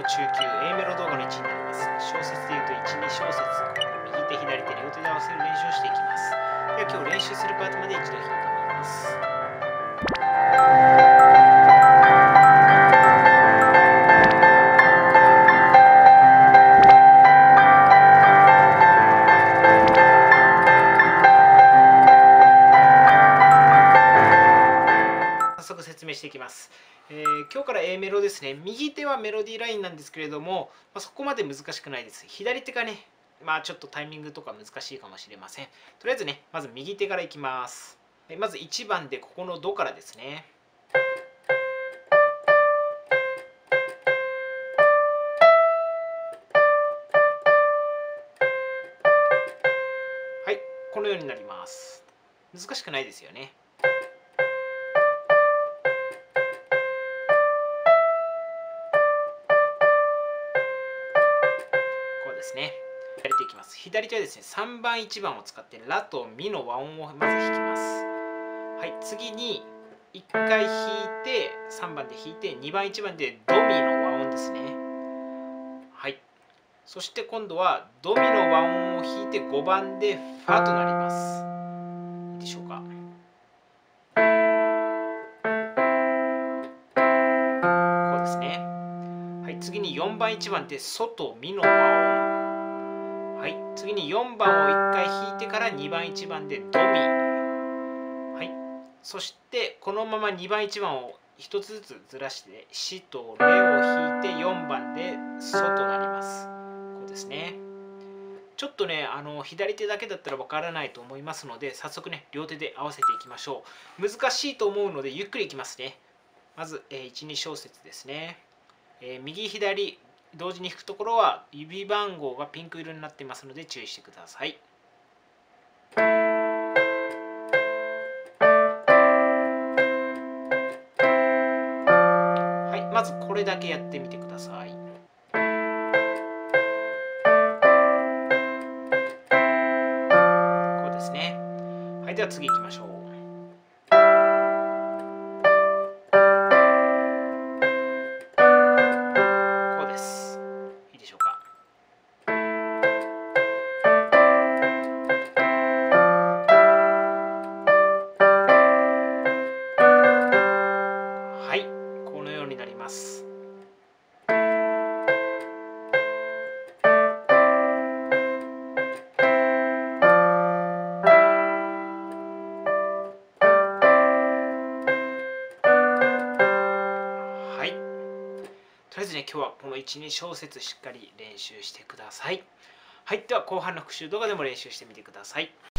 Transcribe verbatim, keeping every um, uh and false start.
中級 A メロ動画のいちになります。小説でいうといち、に小節、右手左手両手で合わせる練習をしていきます。では今日練習するパートまで一度弾いてみます。早速説明していきます。えー、今日から A メロですね。右手はメロディーラインなんですけれども、まあ、そこまで難しくないです。左手がね、まあちょっとタイミングとか難しいかもしれません。とりあえずね、まず右手からいきます。まずいちばんでここのドからですね。はい、このようになります。難しくないですよね。こうですね。左手いきます。左手はですね、さんばんいちばんを使ってラとミの和音をまず弾きます。はい、次にいっかい弾いてさんばんで弾いてにばんいちばんでドミの和音ですね。はい、そして今度はドミの和音を弾いてごばんでファとなります。いいでしょうか。こうですね。はい、次によんばんいちばんでソとミの和音。はい、次によんばんをいっかい弾いてからにばんいちばんでドミ。はい、そしてこのままにばんいちばんをひとつずつずらしてシとレを弾いてよんばんでソとなります。こうですね。ちょっとね、あの左手だけだったらわからないと思いますので、早速ね、両手で合わせていきましょう。難しいと思うので、ゆっくりいきますね。まず、えー、いち、に小節ですね。えー、右左同時に弾くところは指番号がピンク色になっていますので注意してください。はい、まずこれだけやってみてください。こうですね。はい、では次行きましょう。こうです。いいでしょうか。はい、このようになります。はい。とりあえずね、今日はこのいち、に小節しっかり練習してください。はい、では後半の復習動画でも練習してみてください。